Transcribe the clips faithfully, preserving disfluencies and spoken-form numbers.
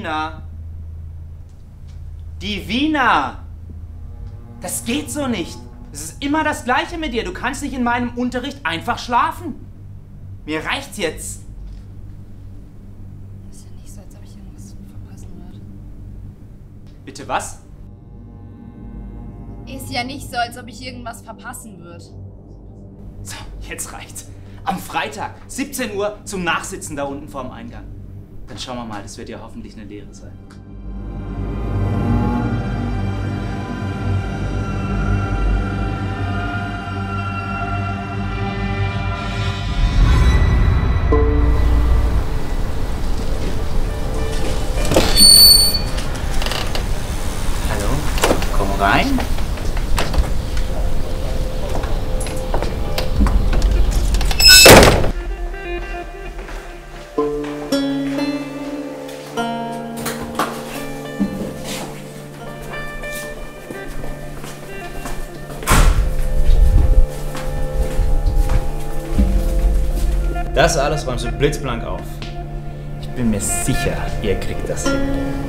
Divina! Divina! Das geht so nicht. Es ist immer das Gleiche mit dir. Du kannst nicht in meinem Unterricht einfach schlafen. Mir reicht's jetzt. Ist ja nicht so, als ob ich irgendwas verpassen würde. Bitte was? Ist ja nicht so, als ob ich irgendwas verpassen würde. So, jetzt reicht's. Am Freitag, siebzehn Uhr, zum Nachsitzen da unten vorm Eingang. Dann schauen wir mal, das wird ja hoffentlich eine Lehre sein. Hallo, komm rein. Das alles räumst du blitzblank auf. Ich bin mir sicher, ihr kriegt das hin.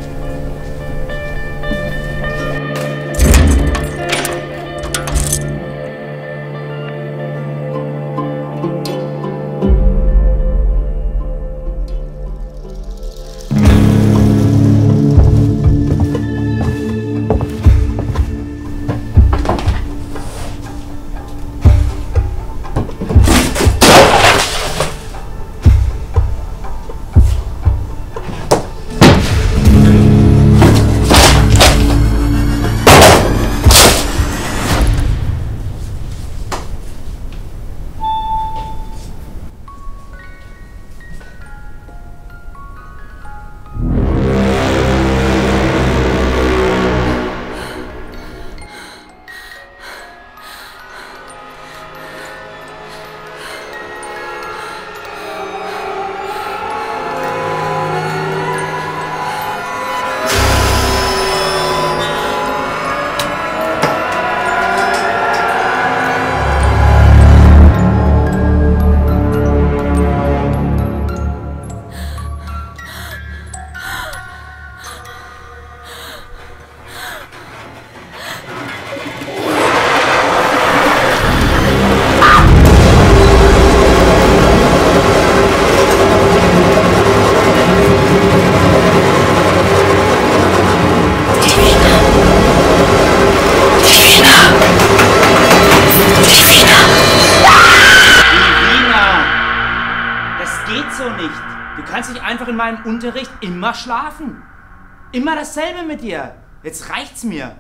Du kannst nicht einfach in meinem Unterricht immer schlafen. Immer dasselbe mit dir. Jetzt reicht's mir.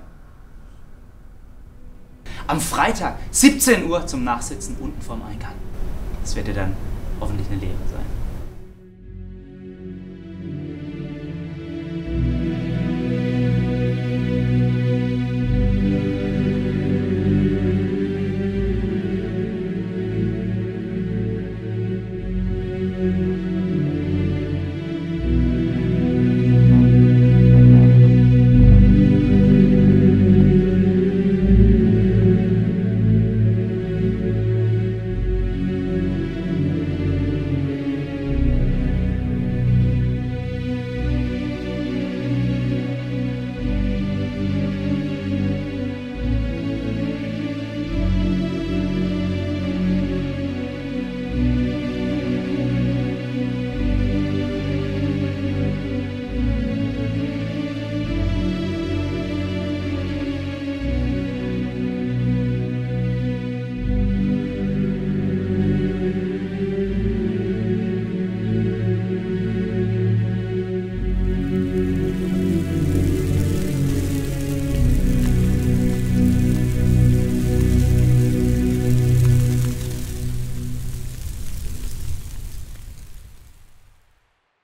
Am Freitag, siebzehn Uhr, zum Nachsitzen unten vorm Eingang. Das wird dir dann hoffentlich eine Lehre sein.